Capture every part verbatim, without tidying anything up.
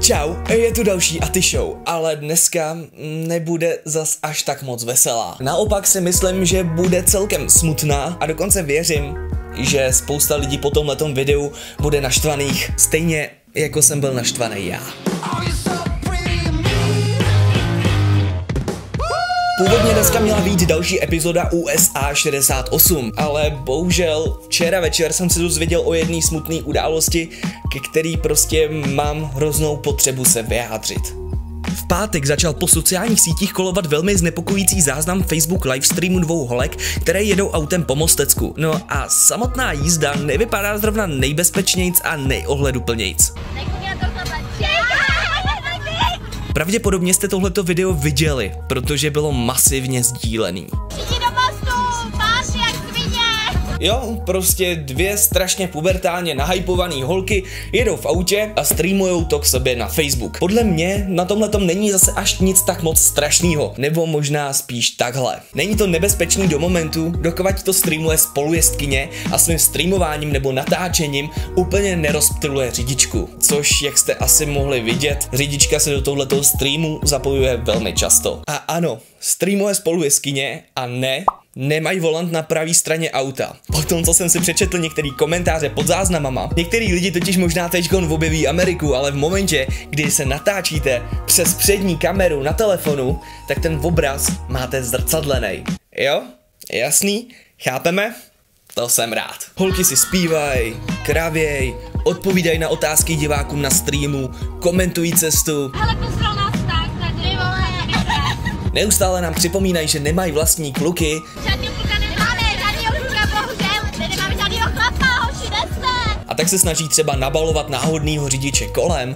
Čau, je tu další Aty Show, ale dneska nebude zas až tak moc veselá. Naopak si myslím, že bude celkem smutná a dokonce věřím, že spousta lidí po tomhletom videu bude naštvaných, stejně jako jsem byl naštvaný já. Původně dneska měla být další epizoda U S A šedesát osm, ale bohužel včera večer jsem se dozvěděl o jedné smutné události, ke který prostě mám hroznou potřebu se vyjádřit. V pátek začal po sociálních sítích kolovat velmi znepokojící záznam Facebook livestreamu dvou holek, které jedou autem po Mostecku. No a samotná jízda nevypadá zrovna nejbezpečnějc a nejohleduplnějc. Pravděpodobně jste tohleto video viděli, protože bylo masivně sdílený. Jo, prostě dvě strašně pubertálně nahypované holky jedou v autě a streamujou to k sobě na Facebook. Podle mě na tomhletom není zase až nic tak moc strašného, nebo možná spíš takhle. Není to nebezpečný do momentu, dokud to streamuje spolujezdkyně a svým streamováním nebo natáčením úplně nerozptyluje řidičku. Což, jak jste asi mohli vidět, řidička se do tohletoho streamu zapojuje velmi často. A ano, streamuje spolujezdkyně a ne, nemají volant na pravé straně auta. Po tom, co jsem si přečetl některé komentáře pod záznamama, některý lidi totiž možná teďkon objeví Ameriku, ale v momentě, kdy se natáčíte přes přední kameru na telefonu, tak ten obraz máte zrcadlený. Jo? Jasný? Chápeme? To jsem rád. Holky si zpívají, kravěj, odpovídají na otázky divákům na streamu, komentují cestu. Hele, poslal nás tak, tady vole. Neustále nám připomínají, že nemají vlastní kluky. Žádný kluka nemáme, žádný kluka, bohužel. Nemáme žádnýho chlapa, hoši, neste. A tak se snaží třeba nabalovat náhodnýho řidiče kolem.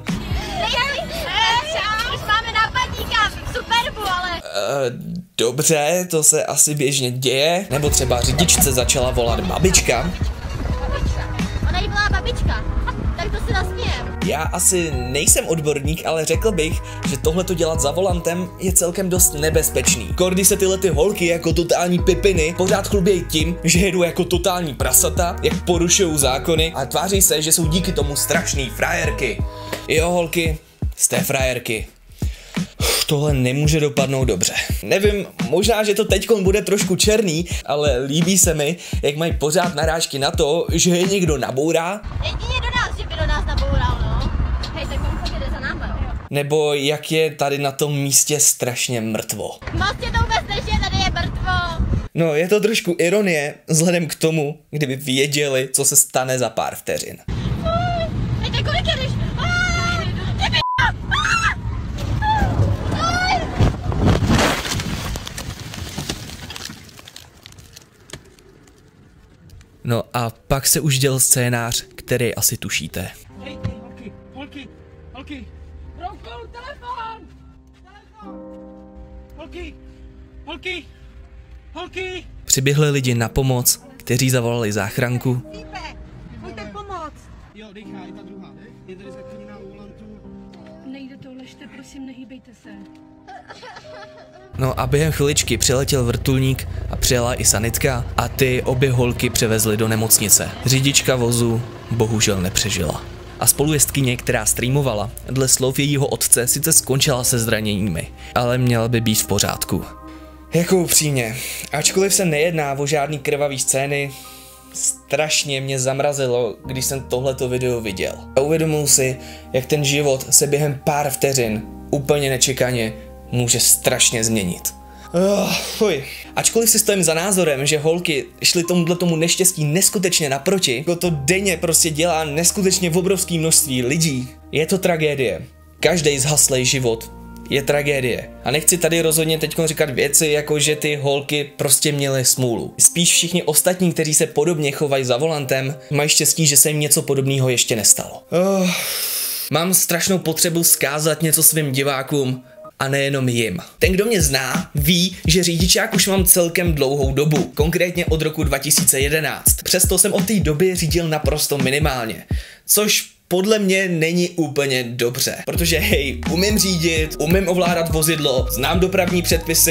Už máme nápadníka v Superbu, ale... Uh, dobře, to se asi běžně děje. Nebo třeba řidičce začala volat babička. Babička. Ona jí volá babička. Tak to si nasmějem. Já asi nejsem odborník, ale řekl bych, že tohleto dělat za volantem je celkem dost nebezpečný. Kordy se tyhle ty holky jako totální pipiny pořád chlubějí tím, že jedou jako totální prasata, jak porušují zákony a tváří se, že jsou díky tomu strašný frajerky. Jo, holky, jste frajerky. Tohle nemůže dopadnout dobře. Nevím, možná, že to teďkon bude trošku černý, ale líbí se mi, jak mají pořád narážky na to, že je někdo nabourá. Jedině do nás, že by do nás naboural, no. Hej, tak on fakt jde za náma, jo. Nebo jak je tady na tom místě strašně mrtvo. Moc tě to vůbec nežije, tady je mrtvo. No, je to trošku ironie, vzhledem k tomu, kdyby věděli, co se stane za pár vteřin. Hej, tak kolik jedeš? No a pak se už děl scénář, který asi tušíte. Hej, hej, holky, holky, holky. Rovkou, telefon! Telefon! Holky, holky, holky. Přiběhli lidi na pomoc, kteří zavolali záchranku. Lípe, pojďte pomoct. Jo, dejchá, i ta druhá. Je tady zakliněná u volantu. Nejde to, ležte, prosím, nehýbejte se. No a během chviličky přiletěl vrtulník a přijela i sanitka a ty obě holky převezly do nemocnice. Řidička vozu bohužel nepřežila. A spolujezdkyně, která streamovala, dle slov jejího otce sice skončila se zraněními, ale měla by být v pořádku. Jako upřímně, ačkoliv se nejedná o žádný krvavý scény, strašně mě zamrazilo, když jsem tohleto video viděl. A uvědomil si, jak ten život se během pár vteřin úplně nečekaně může strašně změnit. Oh, fuj. Ačkoliv si stojím za názorem, že holky šly tomuhle tomu neštěstí neskutečně naproti, jako to denně prostě dělá neskutečně v obrovském množství lidí, je to tragédie. Každý zhaslej život je tragédie. A nechci tady rozhodně teď říkat věci, jako že ty holky prostě měly smůlu. Spíš všichni ostatní, kteří se podobně chovají za volantem, mají štěstí, že se jim něco podobného ještě nestalo. Oh, mám strašnou potřebu vzkázat něco svým divákům, a nejenom jim. Ten, kdo mě zná, ví, že řidičák už mám celkem dlouhou dobu, konkrétně od roku dva tisíce jedenáct. Přesto jsem od té doby řídil naprosto minimálně, což podle mě není úplně dobře, protože hej, umím řídit, umím ovládat vozidlo, znám dopravní předpisy,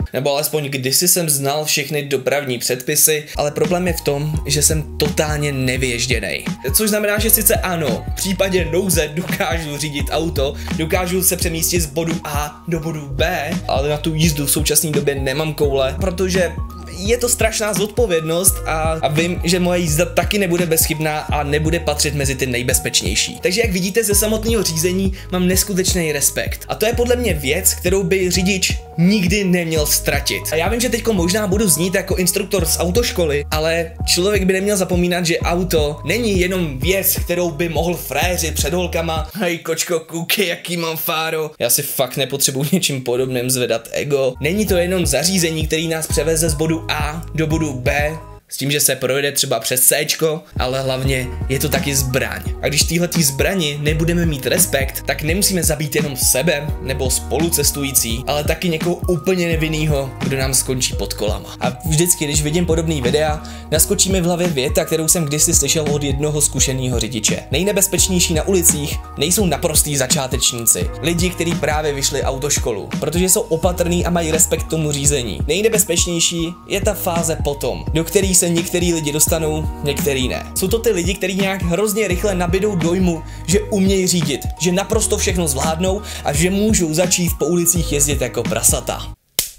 Nebo alespoň kdysi jsem znal všechny dopravní předpisy, ale problém je v tom, že jsem totálně nevyježděnej. Což znamená, že sice ano, v případě nouze dokážu řídit auto, dokážu se přemístit z bodu A do bodu B, ale na tu jízdu v současné době nemám koule, protože je to strašná zodpovědnost a, a vím, že moje jízda taky nebude bezchybná a nebude patřit mezi ty nejbezpečnější. Takže jak vidíte ze samotného řízení, mám neskutečný respekt. A to je podle mě věc, kterou by řidič nikdy neměl ztratit. A já vím, že teďko možná budu znít jako instruktor z autoškoly, ale člověk by neměl zapomínat, že auto není jenom věc, kterou by mohl fréřit před holkama. Hej kočko, koukej, jaký mám fáro. Já si fakt nepotřebuji něčím podobným zvedat ego. Není to jenom zařízení, který nás převeze z bodu A do bodu B, s tím, že se projede třeba přes Cčko, ale hlavně je to taky zbraň. A když týhletý zbrani nebudeme mít respekt, tak nemusíme zabít jenom sebe nebo spolucestující, ale taky někoho úplně nevinnýho, kdo nám skončí pod kolama. A vždycky, když vidím podobný videa, naskočí mi v hlavě věta, kterou jsem kdysi slyšel od jednoho zkušeného řidiče. Nejnebezpečnější na ulicích nejsou naprostý začátečníci, lidi, kteří právě vyšli autoškolu, protože jsou opatrní a mají respekt k tomu řízení. Nejnebezpečnější je ta fáze potom, do který se některý lidi dostanou, některý ne. Jsou to ty lidi, kteří nějak hrozně rychle nabídou dojmu, že umějí řídit, že naprosto všechno zvládnou a že můžou začít po ulicích jezdit jako prasata.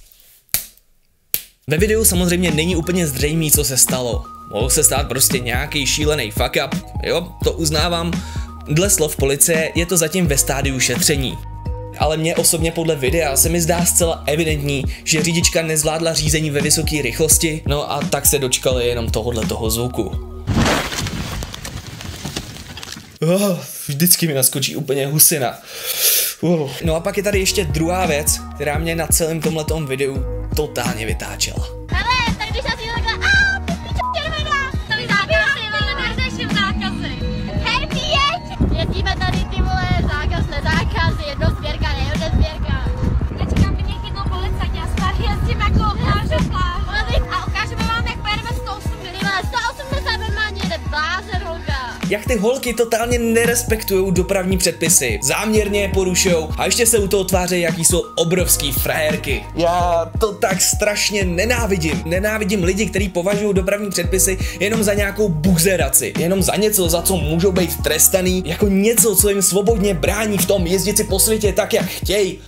Ve videu samozřejmě není úplně zřejmé, co se stalo. Mohl se stát prostě nějaký šílený fuck up, jo, to uznávám. Dle slov policie je to zatím ve stádiu šetření. Ale mně osobně podle videa se mi zdá zcela evidentní, že řidička nezvládla řízení ve vysoké rychlosti, no a tak se dočkali jenom tohohle toho zvuku. Oh, vždycky mi naskočí úplně husina. Oh. No a pak je tady ještě druhá věc, která mě na celém tomhletom videu totálně vytáčela. Hele, tak když já si takhle, aaa, ty pičo, červená, tady zákazy, ale neřeším zákazy. Herpí, jeď! Jezdíme tady ty vole, zákaz, nezákazy, jednosběrka, nejednosběrka. Teďka mě chytnou policajti, já se tady jezdím jako pláže, pláže. A ukážeme vám, jak pojedeme sto osm milionů, sto osmdesát normálně jede blázen, holka. Jak ty holky totálně nerespektujou dopravní předpisy, záměrně je porušujou a ještě se u toho tváří, jaký jsou obrovský frajerky. Já to tak strašně nenávidím. Nenávidím lidi, kteří považují dopravní předpisy jenom za nějakou buzeraci, jenom za něco, za co můžou být trestaný, jako něco, co jim svobodně brání v tom jezdit si po světě tak, jak chtějí.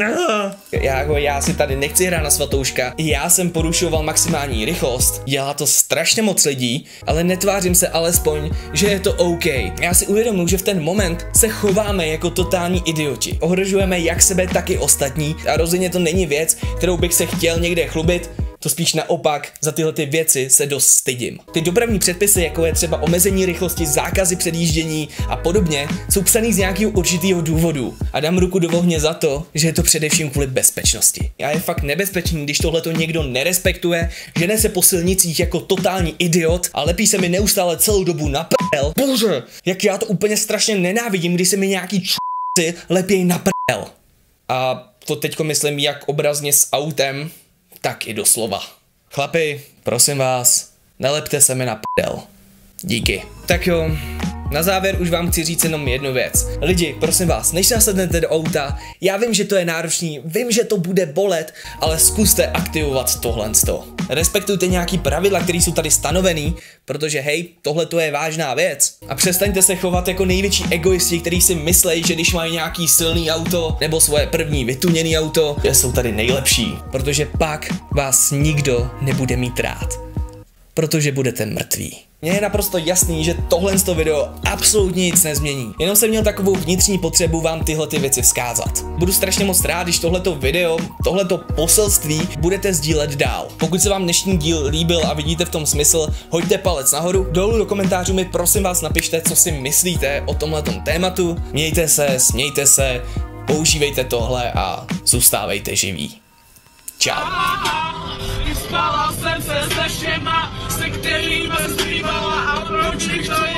Já, já si tady nechci hrát na svatouška, já jsem porušoval maximální rychlost, dělá to strašně moc lidí, ale netvářím se alespoň, že je to OK. Já si uvědomuji, že v ten moment se chováme jako totální idioti. Ohrožujeme jak sebe, tak i ostatní a rozhodně to není věc, kterou bych se chtěl někde chlubit. To spíš naopak, za tyhle ty věci se dost stydím. Ty dopravní předpisy, jako je třeba omezení rychlosti, zákazy předjíždění a podobně, jsou psaný z nějakého určitého důvodu. A dám ruku do ohně za to, že je to především kvůli bezpečnosti. Já je fakt nebezpečný, když tohleto někdo nerespektuje, žene se po silnicích jako totální idiot a lepí se mi neustále celou dobu na prdel. Bože, jak já to úplně strašně nenávidím, když se mi nějaký č***ci lepějí na prdel. A to teďko myslím jak obrazně s autem, tak i doslova. Chlapi, prosím vás, nelepte se mi na prdel. Díky. Tak jo, na závěr už vám chci říct jenom jednu věc. Lidi, prosím vás, než nasednete do auta, já vím, že to je náročný, vím, že to bude bolet, ale zkuste aktivovat tohle. Respektujte nějaký pravidla, které jsou tady stanovený, protože hej, tohle to je vážná věc. A přestaňte se chovat jako největší egoisti, kteří si myslejí, že když mají nějaký silný auto nebo svoje první vytuněný auto, že jsou tady nejlepší. Protože pak vás nikdo nebude mít rád. Protože budete mrtví. Mně je naprosto jasný, že tohle video absolutně nic nezmění. Jenom jsem měl takovou vnitřní potřebu vám tyhle ty věci vzkázat. Budu strašně moc rád, když tohleto video, tohleto poselství budete sdílet dál. Pokud se vám dnešní díl líbil a vidíte v tom smysl, hoďte palec nahoru. Dolů do komentářů mi prosím vás napište, co si myslíte o tomhletom tématu. Mějte se, smějte se, používejte tohle a zůstávejte živí. Čau. Spala jsem se se všema, se kterými zbývala a proč to je